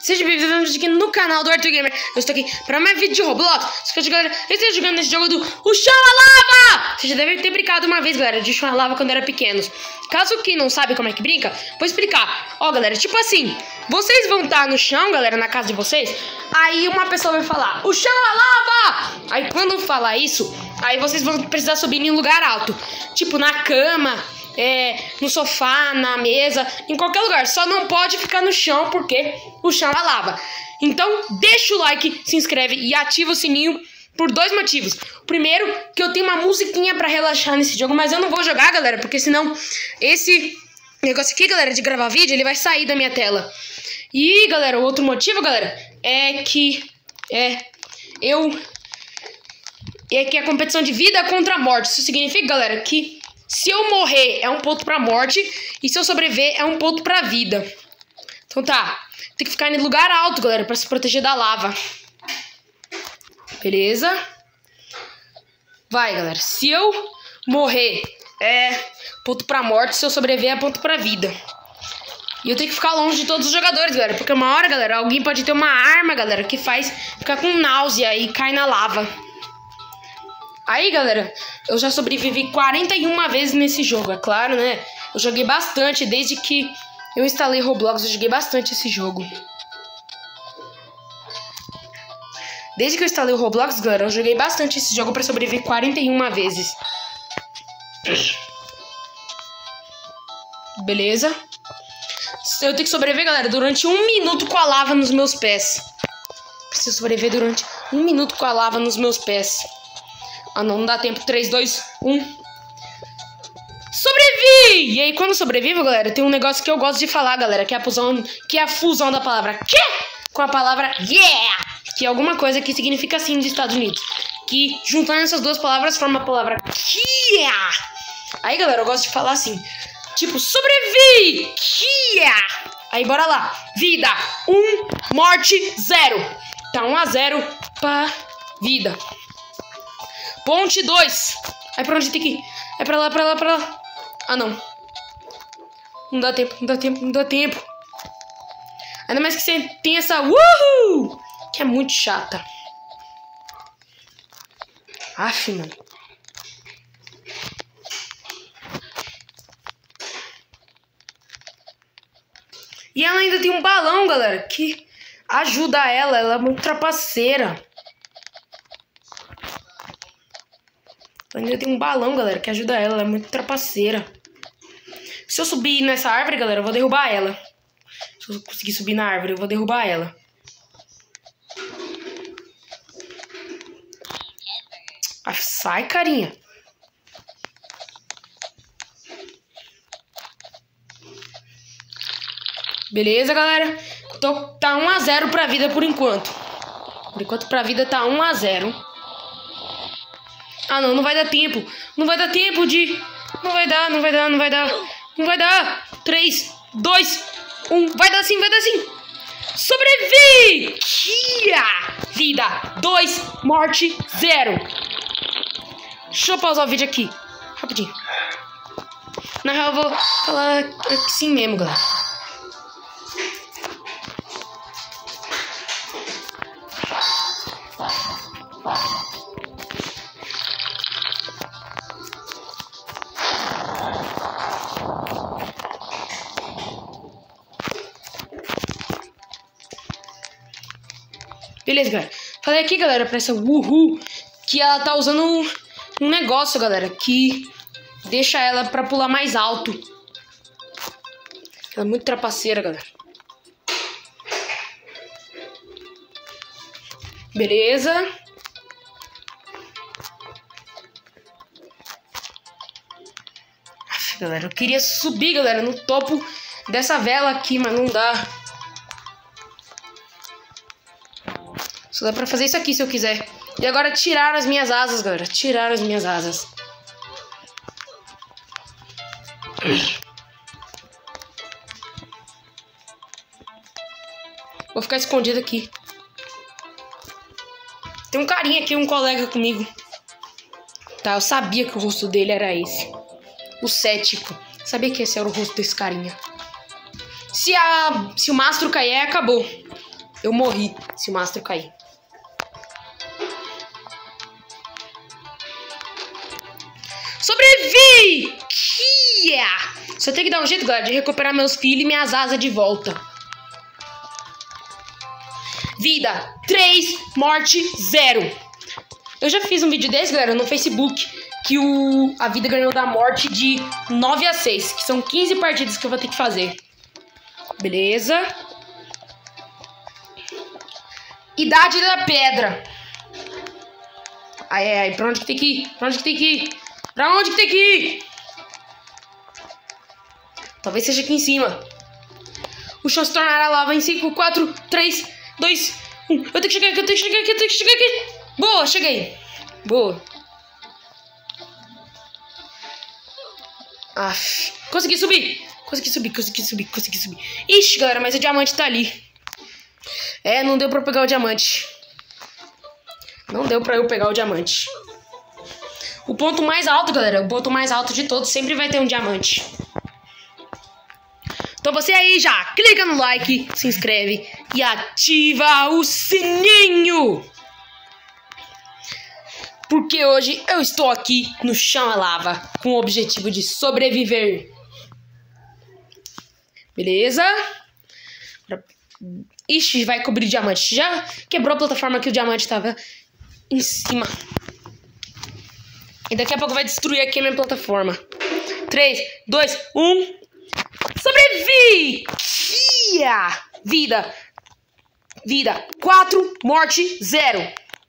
Seja bem-vindo aqui no canal do Arthur Gamer. Eu estou aqui para mais vídeo de Roblox. Galera, eu estou jogando nesse jogo do O Chão à Lava. Você já deve ter brincado uma vez, galera, de Chão à Lava quando era pequenos. Caso que não sabe como é que brinca, vou explicar. Ó, galera, tipo assim, vocês vão estar no chão, galera, na casa de vocês. Aí uma pessoa vai falar, o chão à lava. Aí quando falar isso, aí vocês vão precisar subir em um lugar alto. Tipo na cama, no sofá, na mesa, em qualquer lugar. Só não pode ficar no chão porque o chão é lava. Então deixa o like, se inscreve e ativa o sininho por dois motivos. O primeiro, que eu tenho uma musiquinha pra relaxar nesse jogo, mas eu não vou jogar, galera, porque senão esse negócio aqui, galera, de gravar vídeo, ele vai sair da minha tela. E, galera, o outro motivo, galera, é que a competição de vida contra a morte. Isso significa, galera, que se eu morrer é um ponto pra morte e se eu sobreviver é um ponto pra vida. Então tá, tem que ficar em lugar alto, galera, pra se proteger da lava. Beleza? Vai, galera, se eu morrer é ponto pra morte, se eu sobreviver é ponto pra vida. E eu tenho que ficar longe de todos os jogadores, galera, porque uma hora, galera, alguém pode ter uma arma, galera, que faz ficar com náusea e cai na lava. Aí, galera, eu já sobrevivi 41 vezes nesse jogo, é claro, né? Eu joguei bastante, desde que eu instalei Roblox, eu joguei bastante esse jogo. Desde que eu instalei o Roblox, galera, eu joguei bastante esse jogo pra sobreviver 41 vezes. Beleza? Eu tenho que sobreviver, galera, durante 1 minuto com a lava nos meus pés. Preciso sobreviver durante 1 minuto com a lava nos meus pés. Ah, não dá tempo. 3, 2, 1. Sobrevivi! E aí, quando eu sobrevivo, galera, tem um negócio que eu gosto de falar, galera, que é a fusão da palavra que com a palavra yeah! Que é alguma coisa que significa assim nos Estados Unidos. Que juntando essas duas palavras forma a palavra yeah! Aí, galera, eu gosto de falar assim. Tipo, sobrevivi! Yeah! Aí, bora lá. Vida 1, morte 0. Tá 1-0 pra vida. Ponte 2. Aí pra onde tem que ir? É pra lá, pra lá, pra lá. Ah, não. Não dá tempo, não dá tempo, não dá tempo. Ainda mais que você tem essa uhul, que é muito chata. Aff, mano. E ela ainda tem um balão, galera, que ajuda ela. Ela é muito trapaceira. Ainda tem um balão, galera, que ajuda ela. Ela é muito trapaceira. Se eu subir nessa árvore, galera, eu vou derrubar ela. Se eu conseguir subir na árvore, eu vou derrubar ela. Ah, sai, carinha. Beleza, galera? Então, tá 1-0 pra vida por enquanto. Por enquanto, pra vida tá 1-0. Ah, não, não vai dar tempo. Não vai dar tempo de... Não vai dar, não vai dar, não vai dar. Não vai dar. 3, 2, 1. Vai dar sim, vai dar sim. Sobrevivi! Kia! Vida 2, morte 0. Deixa eu pausar o vídeo aqui. Rapidinho. Na real, eu vou falar assim mesmo, galera. Beleza, galera. Falei aqui, galera, pra essa uhul, que ela tá usando um negócio, galera, que deixa ela pra pular mais alto. Ela é muito trapaceira, galera. Beleza. Aff, galera, eu queria subir, galera, no topo dessa vela aqui, mas não dá. Só dá pra fazer isso aqui se eu quiser. E agora tirar as minhas asas, galera. Tirar as minhas asas. Vou ficar escondido aqui. Tem um carinha aqui, um colega comigo. Tá, eu sabia que o rosto dele era esse. O cético. Sabia que esse era o rosto desse carinha. Se o mastro cair, acabou. Eu morri se o mastro cair. Sobrevivi! Yeah! Só tenho que dar um jeito, galera, de recuperar meus filhos e minhas asas de volta. Vida 3, morte 0. Eu já fiz um vídeo desse, galera, no Facebook, que a vida ganhou da morte de 9 a 6, que são 15 partidas que eu vou ter que fazer. Beleza? Idade da pedra. Ai, pra onde que tem que ir? Pra onde que tem que ir? Pra onde que tem que ir? Talvez seja aqui em cima. O chão se tornará lava em 5, 4, 3, 2, 1. Eu tenho que chegar aqui, eu tenho que chegar aqui, eu tenho que chegar aqui. Boa, cheguei. Boa. Aff. Consegui subir. Consegui subir. Ixi, galera, mas o diamante tá ali. É, não deu pra eu pegar o diamante. Não deu pra eu pegar o diamante. O ponto mais alto, galera, o ponto mais alto de todos sempre vai ter um diamante. Então você aí já clica no like, se inscreve e ativa o sininho. Porque hoje eu estou aqui no chão a lava com o objetivo de sobreviver. Beleza? Ixi, vai cobrir diamante. Já quebrou a plataforma que o diamante estava em cima. E daqui a pouco vai destruir aqui a minha plataforma. 3, 2, 1. Sobrevivi! Yeah! Vida 4, morte 0.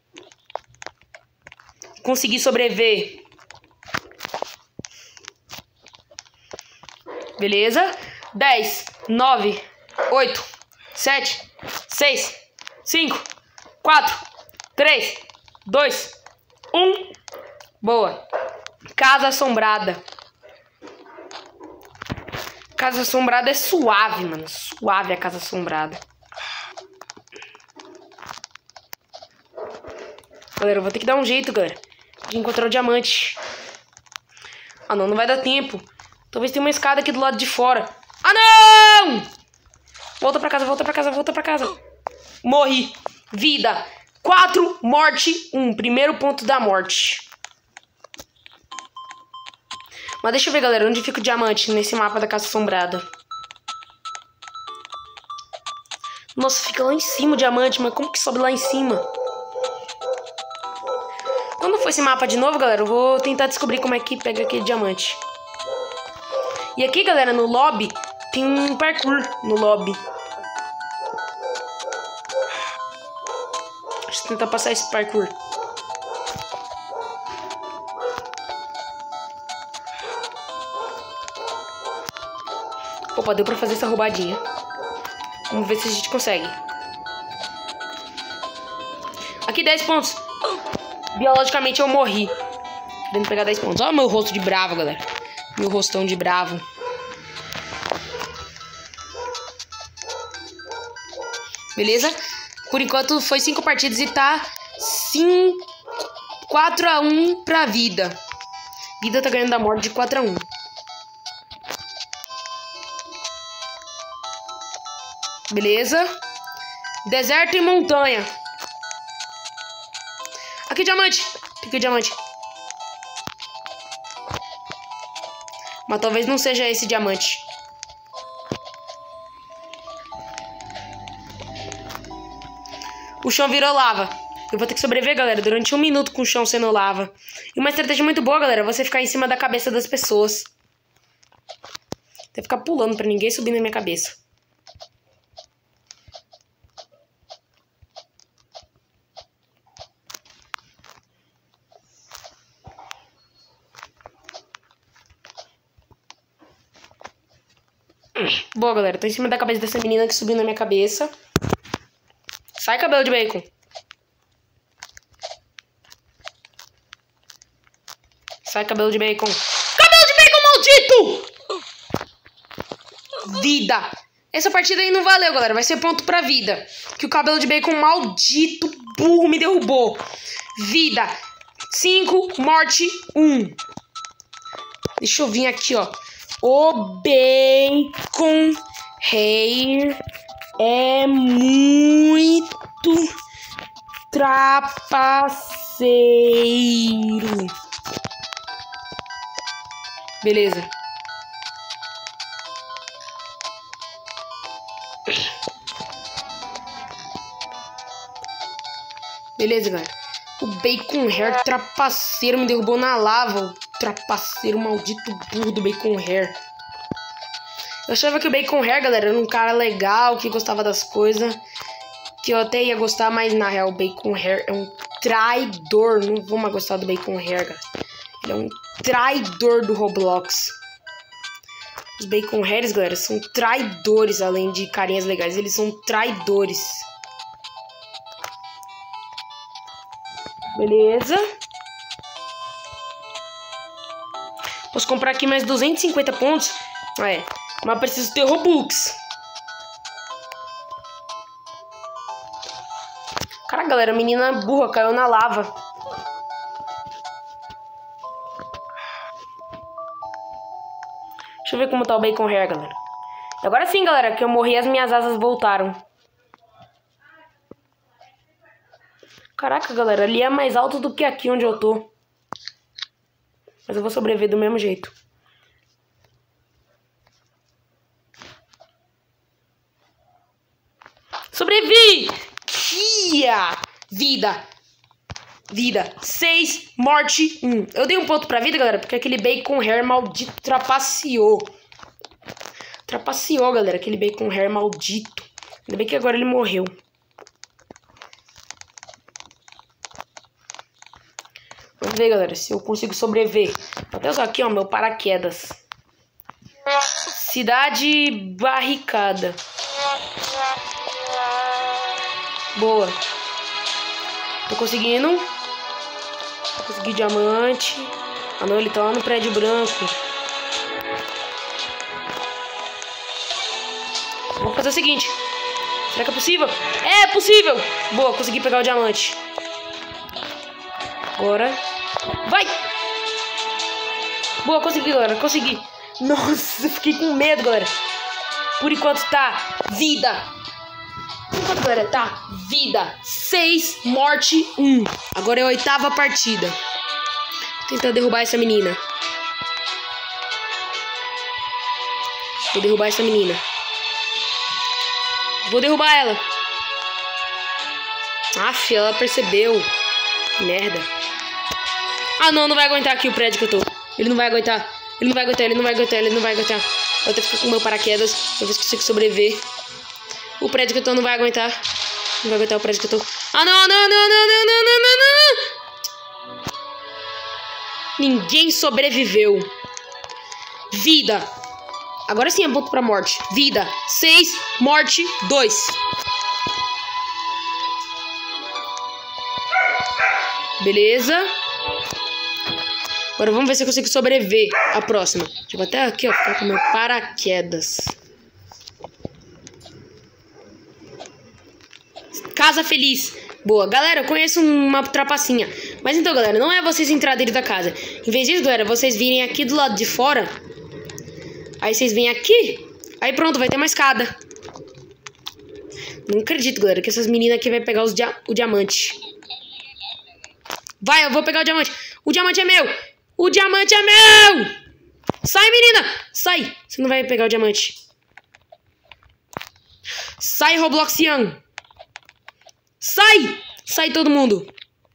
Consegui sobreviver. Beleza? 10, 9, 8, 7, 6, 5, 4, 3, 2, 1. Boa. Casa assombrada. Casa assombrada é suave, mano. Suave a casa assombrada. Galera, eu vou ter que dar um jeito, galera, de encontrar o diamante. Ah, não vai dar tempo. Talvez tenha uma escada aqui do lado de fora. Ah, não! Volta pra casa. Morri. Vida 4, morte 1. Primeiro ponto da morte. Mas deixa eu ver, galera, onde fica o diamante nesse mapa da casa assombrada. Nossa, fica lá em cima o diamante, mas como que sobe lá em cima? Quando for esse mapa de novo, galera, eu vou tentar descobrir como é que pega aquele diamante. E aqui, galera, no lobby, tem um parkour no lobby. Deixa eu tentar passar esse parkour. Opa, deu pra fazer essa roubadinha. Vamos ver se a gente consegue. Aqui 10 pontos. Biologicamente eu morri. Querendo pegar 10 pontos. Olha o meu rosto de bravo, galera. Meu rostão de bravo. Beleza? Por enquanto foi 5 partidas e tá 4 a 1 pra vida. Vida tá ganhando da morte de 4 a 1. Beleza? Deserto e montanha. Aqui diamante. Piquei diamante. Mas talvez não seja esse diamante. O chão virou lava. Eu vou ter que sobreviver, galera, durante 1 minuto com o chão sendo lava. E uma estratégia muito boa, galera, é você ficar em cima da cabeça das pessoas. Tem que ficar pulando pra ninguém subir na minha cabeça. Boa, galera. Tô em cima da cabeça dessa menina que subiu na minha cabeça. Sai, cabelo de bacon. Sai, cabelo de bacon. Cabelo de bacon, maldito! Vida. Essa partida aí não valeu, galera. Vai ser ponto pra vida. Que o cabelo de bacon maldito burro me derrubou. Vida 5, morte 1. Deixa eu vir aqui, ó. O bacon hair é muito trapaceiro. Beleza. Beleza, galera. O Bacon Hair trapaceiro me derrubou na lava. O trapaceiro maldito burro do Bacon Hair. Eu achava que o Bacon Hair, galera, era um cara legal, que gostava das coisas, que eu até ia gostar, mas na real o Bacon Hair é um traidor. Não vou mais gostar do Bacon Hair, galera. Ele é um traidor do Roblox. Os Bacon Hairs, galera, são traidores, além de carinhas legais. Eles são traidores. Beleza. Posso comprar aqui mais 250 pontos. Ah, é. Mas preciso ter Robux. Caraca, galera, a menina burra caiu na lava. Deixa eu ver como tá o Bacon Hair, galera. Agora sim, galera, que eu morri, as minhas asas voltaram. Caraca, galera, ali é mais alto do que aqui onde eu tô. Mas eu vou sobreviver do mesmo jeito. Sobrevivi! Kia! Vida! Vida. 6, morte 1. Eu dei um ponto pra vida, galera, porque aquele Bacon Hair maldito trapaceou. Trapaceou, galera, aquele Bacon Hair maldito. Ainda bem que agora ele morreu. Vamos ver, galera, se eu consigo sobreviver. Vou até usar aqui, ó, meu paraquedas. Cidade barricada. Boa. Tô conseguindo. Consegui diamante. Ah não, ele tá lá no prédio branco. Vamos fazer o seguinte. Será que é possível? É possível! Boa, consegui pegar o diamante. Agora. Vai! Boa, consegui, galera. Consegui. Nossa, fiquei com medo, galera. Por enquanto tá vida. Por enquanto, galera, tá vida. 6, morte 1. Agora é a 8ª partida. Vou tentar derrubar essa menina. Vou derrubar essa menina. Vou derrubar ela. Aff, ela percebeu. Que merda. Ah, não, não vai aguentar aqui o prédio que eu tô. Ele não vai aguentar. Ele não vai aguentar, ele não vai aguentar, ele não vai aguentar. Eu tenho que ficar com o meu paraquedas. Eu ver se consigo sobreviver. O prédio que eu tô não vai aguentar. Não vai aguentar o prédio que eu tô. Ah, não, não, não, não, não, não, não, não, não. Ninguém sobreviveu. Vida. Agora sim é ponto pra morte. Vida. 6, morte 2. Beleza. Agora vamos ver se eu consigo sobreviver a próxima. Deixa eu até aqui, ó, ficar com meu paraquedas. Casa feliz. Boa. Galera, eu conheço uma trapacinha. Mas então, galera, não é vocês entrar dentro da casa. Em vez disso, galera, vocês virem aqui do lado de fora. Aí vocês vêm aqui. Aí pronto, vai ter uma escada. Não acredito, galera, que essas meninas aqui vai pegar o diamante. Vai, eu vou pegar o diamante. O diamante é meu. O diamante é meu. Sai, menina. Sai. Você não vai pegar o diamante. Sai, Robloxian. Sai. Sai todo mundo.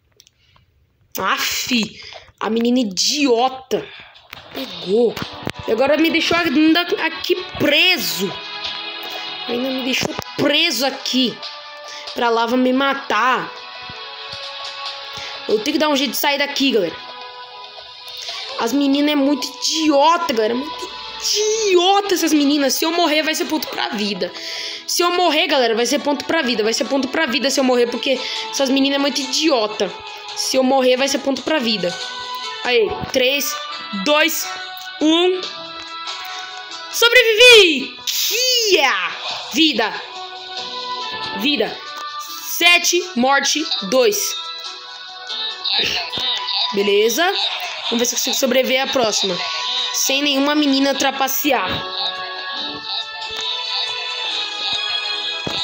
Aff. A menina idiota. Pegou. E agora me deixou ainda aqui preso. Ainda me deixou preso aqui. Pra lava me matar. Eu tenho que dar um jeito de sair daqui, galera. As meninas é muito idiota, galera. Muito idiota essas meninas. Se eu morrer, vai ser ponto pra vida. Se eu morrer, galera, vai ser ponto pra vida. Vai ser ponto pra vida se eu morrer, porque essas meninas é muito idiota. Se eu morrer, vai ser ponto pra vida. Aí, 3, 2, 1. Sobrevivi! Kia! Vida. Vida. 7, morte 2. Beleza? Vamos ver se eu consigo sobreviver à próxima. Sem nenhuma menina trapacear.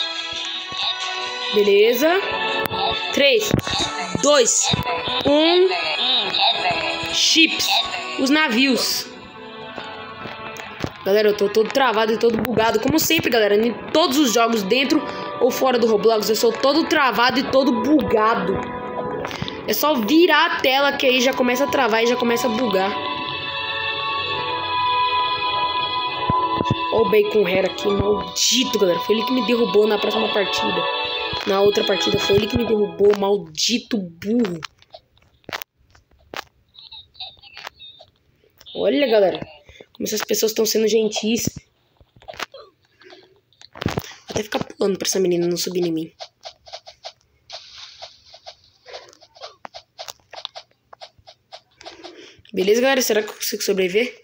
Beleza. 3, 2, 1. Chips. Os navios. Galera, eu tô todo travado e todo bugado. Como sempre, galera. Em todos os jogos, dentro ou fora do Roblox, eu sou todo travado e todo bugado. É só virar a tela que aí já começa a travar e já começa a bugar. Olha o Bacon Hair aqui, maldito, galera. Foi ele que me derrubou na próxima partida. Na outra partida, foi ele que me derrubou, maldito burro. Olha, galera, como essas pessoas estão sendo gentis. Vou até ficar pulando pra essa menina não subir em mim. Beleza, galera? Será que eu consigo sobreviver?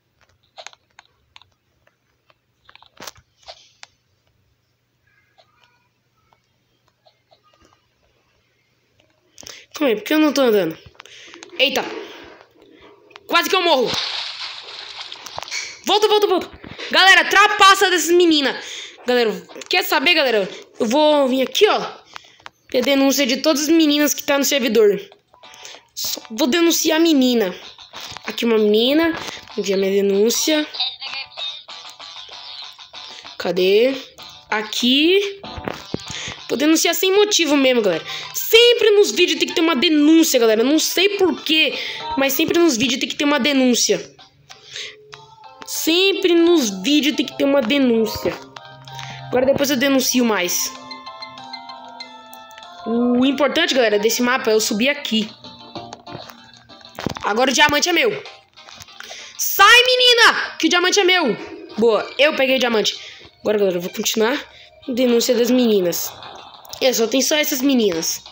Calma aí, por que eu não tô andando? Eita! Quase que eu morro! Volta. Galera, trapaça dessas meninas. Galera, quer saber, galera? Eu vou vir aqui, ó. Ter denúncia de todas as meninas que tá no servidor. Só vou denunciar a menina. Aqui uma menina. Enviar minha denúncia. Cadê? Aqui. Vou denunciar sem motivo mesmo, galera. Sempre nos vídeos tem que ter uma denúncia, galera. Não sei porquê, mas sempre nos vídeos tem que ter uma denúncia. Sempre nos vídeos tem que ter uma denúncia. Agora depois eu denuncio mais. O importante, galera, desse mapa é eu subir aqui. Agora o diamante é meu. Sai, menina! Que o diamante é meu. Boa, eu peguei o diamante. Agora, galera, eu vou continuar. Denúncia das meninas. Só tem só essas meninas.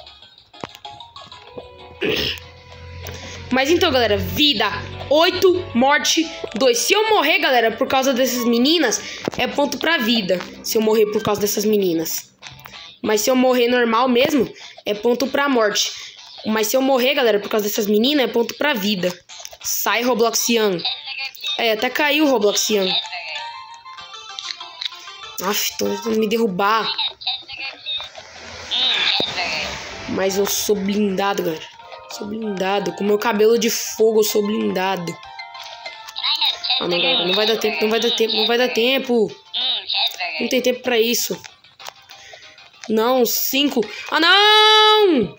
Mas então, galera, vida 8, morte 2. Se eu morrer, galera, por causa dessas meninas, é ponto pra vida. Se eu morrer por causa dessas meninas. Mas se eu morrer normal mesmo, é ponto pra morte. Mas se eu morrer, galera, por causa dessas meninas, é ponto pra vida. Sai, Robloxian. Até caiu o Robloxian. Aff, estão tentando me derrubar. Mas eu sou blindado, galera. Sou blindado. Com meu cabelo de fogo, eu sou blindado. Ah, não, galera. Não vai dar tempo, não vai dar tempo. Não tem tempo pra isso. Não, 5. Ah, não!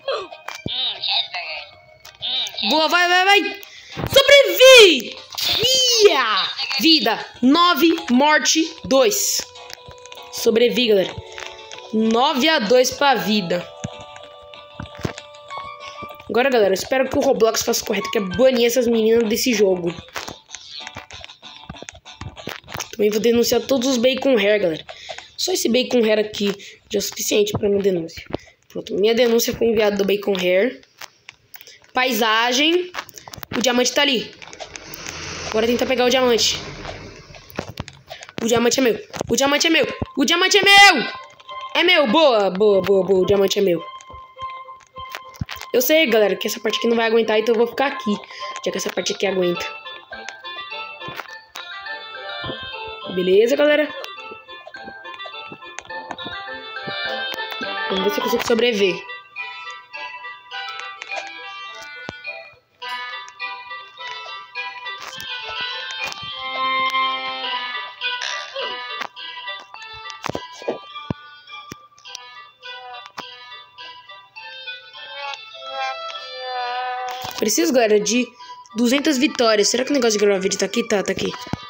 Boa, vai. Sobrevivi! Yeah! Vida 9, morte 2. Sobrevivi, galera. 9-2 pra vida. Agora, galera, eu espero que o Roblox faça o correto, que é banir essas meninas desse jogo. Também vou denunciar todos os Bacon Hair, galera. Só esse Bacon Hair aqui já é o suficiente pra minha denúncia. Pronto, minha denúncia foi enviada do Bacon Hair. Paisagem. O diamante tá ali. Agora tentar pegar o diamante. O diamante é meu. O diamante é meu. O diamante é meu! É meu, boa. O diamante é meu. Eu sei, galera, que essa parte aqui não vai aguentar, então eu vou ficar aqui. Já que essa parte aqui aguenta. Beleza, galera? Vamos ver se eu consigo sobreviver. Preciso, galera, de 200 vitórias. Será que o negócio de gravar vídeo tá aqui? Tá aqui.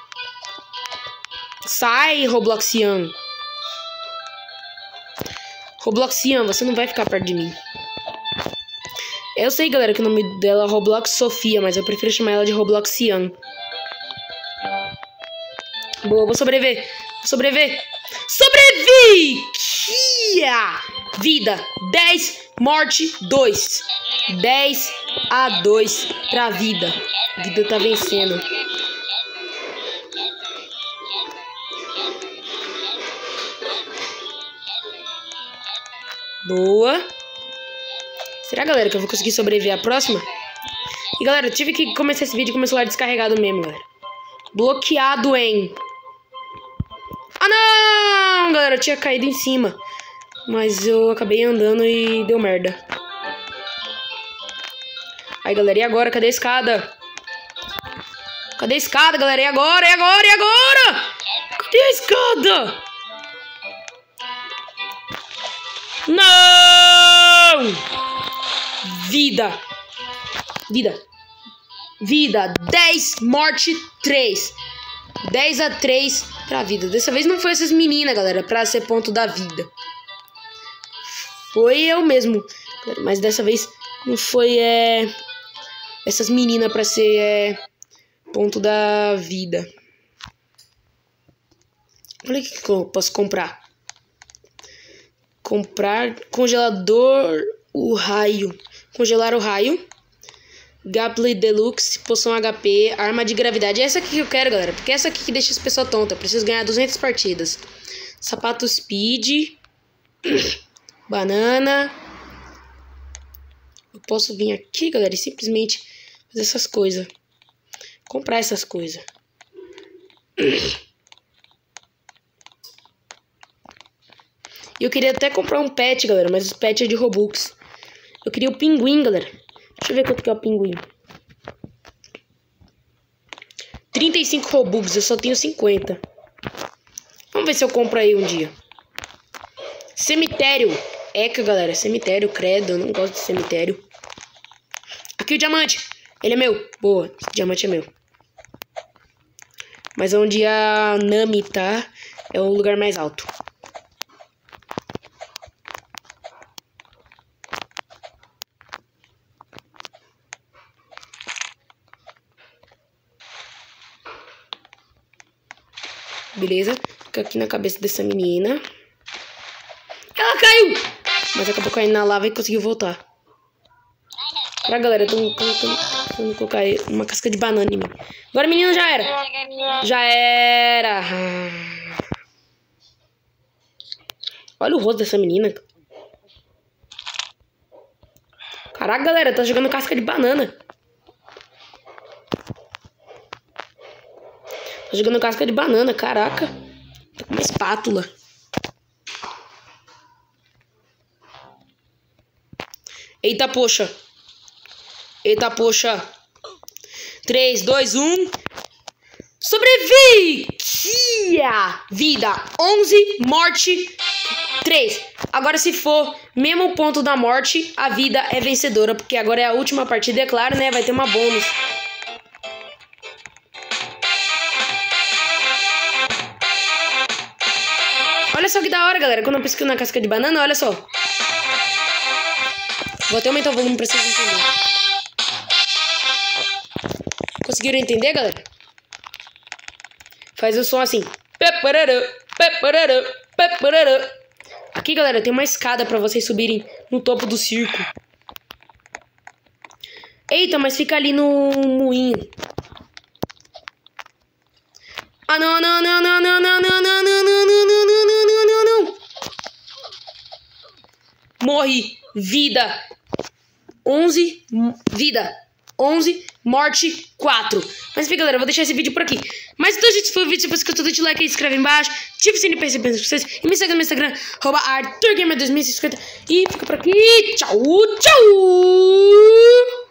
Sai, Robloxian. Robloxian, você não vai ficar perto de mim. Eu sei, galera, que o nome dela é Roblox Sofia, mas eu prefiro chamar ela de Robloxian. Boa, vou sobreviver. Sobrevivi! Kia! Vida 10, morte 2. 10-2 pra vida. A vida tá vencendo. Boa. Será, galera, que eu vou conseguir sobreviver à próxima? E, galera, eu tive que começar esse vídeo com meu celular descarregado mesmo, galera. Bloqueado em... Ah, não! Galera, eu tinha caído em cima. Mas eu acabei andando e deu merda. Aí, galera, e agora? Cadê a escada? Cadê a escada, galera? E agora? E agora? E agora? Cadê a escada? Não! Vida. Vida. Vida. 10, morte 3. 10-3 pra vida. Dessa vez não foi essas meninas, galera, pra ser ponto da vida. Foi eu mesmo. Mas dessa vez não foi essas meninas pra ser ponto da vida. Olha o que eu posso comprar. Comprar congelador, o raio. Congelar o raio. Gaple Deluxe, poção HP, arma de gravidade. É essa aqui que eu quero, galera. Porque é essa aqui que deixa as pessoas tontas. Eu preciso ganhar 200 partidas. Sapato Speed. Banana. Eu posso vir aqui, galera, e simplesmente fazer essas coisas. Comprar essas coisas. E eu queria até comprar um pet, galera. Mas o pet é de Robux. Eu queria o pinguim, galera. Deixa eu ver quanto que é o pinguim. 35 Robux, eu só tenho 50. Vamos ver se eu compro aí um dia. Cemitério. Eca, galera. Cemitério, credo. Eu não gosto de cemitério. Aqui o diamante. Ele é meu. Boa. Esse diamante é meu. Mas onde a Nami tá é o lugar mais alto. Beleza? Fica aqui na cabeça dessa menina. Ela caiu! Mas acabou caindo na lava e conseguiu voltar. Pra galera, eu tô colocar uma casca de banana em mim. Agora, menina, já era. Já era. Olha o rosto dessa menina. Caraca, galera, tá jogando casca de banana. Tá jogando casca de banana, caraca. Tá com uma espátula. Eita, poxa. Eita, poxa. 3, 2, 1. Sobrevive! Vida. 11, morte 3. Agora, se for mesmo ponto da morte, a vida é vencedora. Porque agora é a última partida, é claro, né? Vai ter uma bônus. Olha só que da hora, galera. Quando eu pesquiso na casca de banana, olha só. Vou até aumentar o volume pra vocês entenderem. Conseguiram entender, galera? Faz o som assim. Aqui, galera, tem uma escada pra vocês subirem no topo do circo. Eita, mas fica ali no moinho. Ah, não, não, não, não, não, não, não, não, não, não, não, não, não, não, não, não. Morre. Vida. 11. Vida. 11. Morte 4. Mas enfim, galera, eu vou deixar esse vídeo por aqui. Mas então, gente, se foi o vídeo, se você gostou, deixa o like aí, se inscreve embaixo. Ativa o sininho pra receber vocês. E me segue no meu Instagram, @ArthurGamer2050. E fica por aqui. Tchau, tchau.